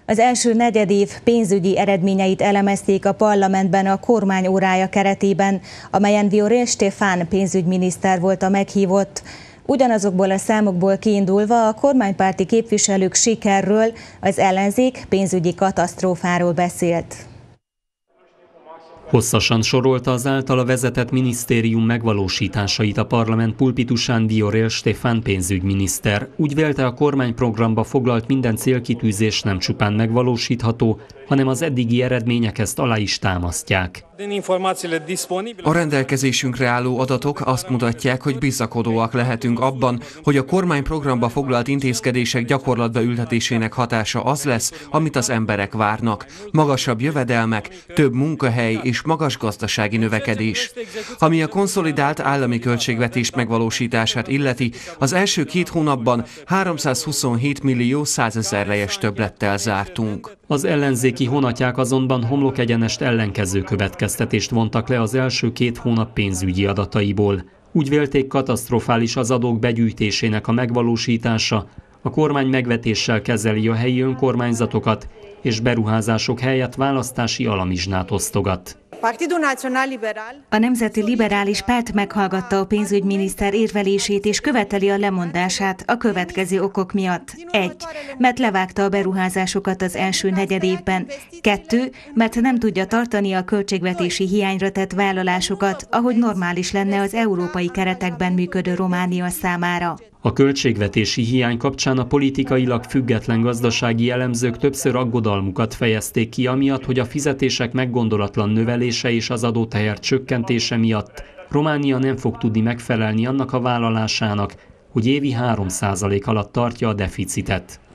Az első negyedév pénzügyi eredményeit elemezték a parlamentben a kormány órája keretében, amelyen Viorel Stefan pénzügyminiszter volt a meghívott. Ugyanazokból a számokból kiindulva a kormánypárti képviselők sikerről, az ellenzék pénzügyi katasztrófáról beszélt. Hosszasan sorolta az általa vezetett minisztérium megvalósításait a parlament pulpitusán Viorel Stefan pénzügyminiszter. Úgy vélte, a kormányprogramba foglalt minden célkitűzés nem csupán megvalósítható, hanem az eddigi eredmények ezt alá is támasztják. A rendelkezésünkre álló adatok azt mutatják, hogy bizakodóak lehetünk abban, hogy a kormányprogramba foglalt intézkedések gyakorlatba ültetésének hatása az lesz, amit az emberek várnak. Magasabb jövedelmek, több munkahely és magas gazdasági növekedés. Ami a konszolidált állami költségvetés megvalósítását illeti, az első 2 hónapban 327 millió 100 000 lejes többlettel zártunk. Az ellenzéki honatják azonban homlokegyenest ellenkező következtetést vontak le az első 2 hónap pénzügyi adataiból. Úgy vélték, katasztrofális az adók begyűjtésének a megvalósítása, a kormány megvetéssel kezeli a helyi önkormányzatokat, és beruházások helyett választási alamizsnát osztogat. A Nemzeti Liberális Párt meghallgatta a pénzügyminiszter érvelését és követeli a lemondását a következő okok miatt. 1. Mert levágta a beruházásokat az első negyedévben. 2. Mert nem tudja tartani a költségvetési hiányra tett vállalásokat, ahogy normális lenne az európai keretekben működő Románia számára. A költségvetési hiány kapcsán a politikailag független gazdasági elemzők többször aggodalmukat fejezték ki amiatt, hogy a fizetések meggondolatlan növelése és az adóteher csökkentése miatt Románia nem fog tudni megfelelni annak a vállalásának, hogy évi 3% alatt tartja a deficitet.